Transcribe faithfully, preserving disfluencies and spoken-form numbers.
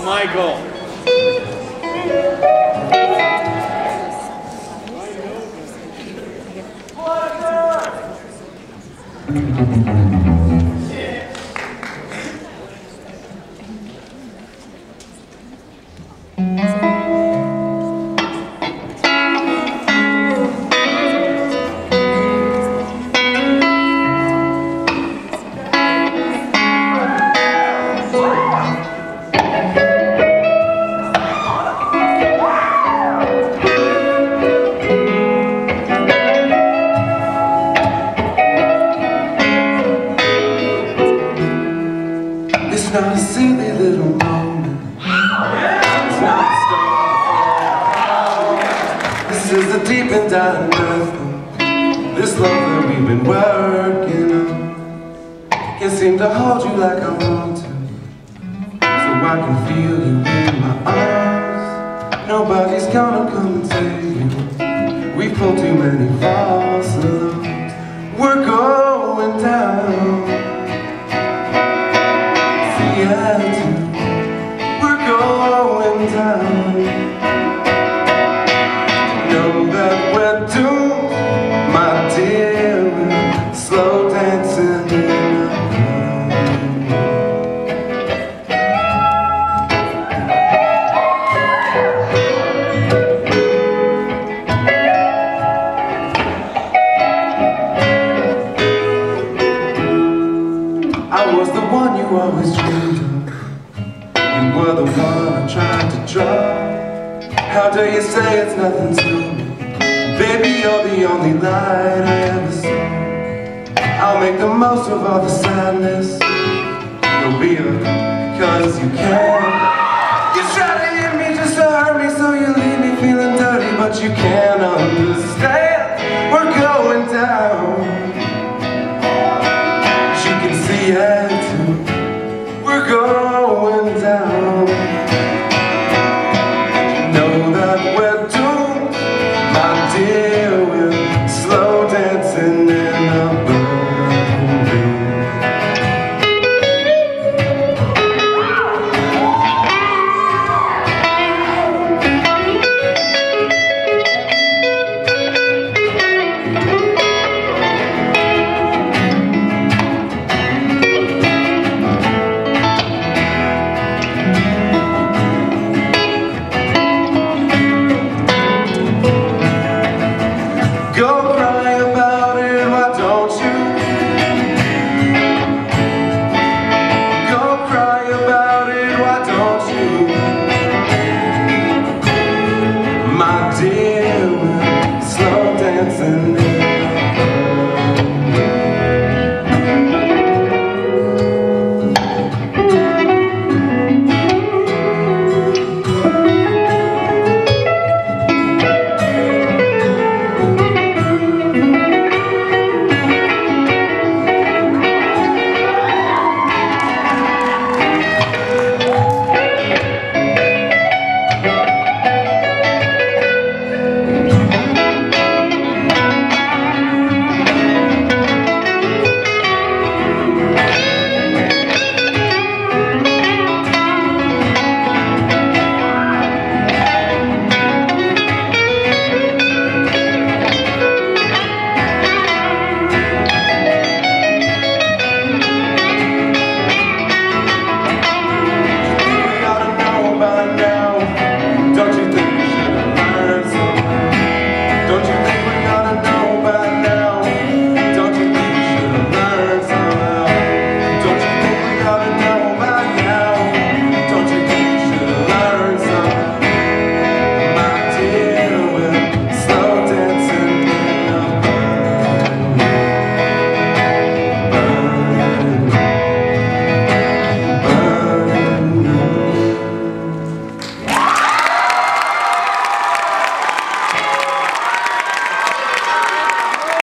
Michael. It's not a silly little moment. It's not a story. This is the deep and dying breath. This love that we've been working on. Can't seem to hold you like I want to, so I can feel you in my arms. Nobody's gonna come and save you. We've pulled too many false alarms. We're going down. We're going down. Know that we're doomed, my dear. Slow dancing in the I was the one you always dreamed of. You were the one I tried to draw. How dare you say it's nothing to me? Baby, you're the only light I ever saw. I'll make the most of all the sadness. You'll be a cause you can. You try to hit me just to hurt me, so you leave me feeling dirty, but you can't understand. We're going down. You can see it too. We're going down.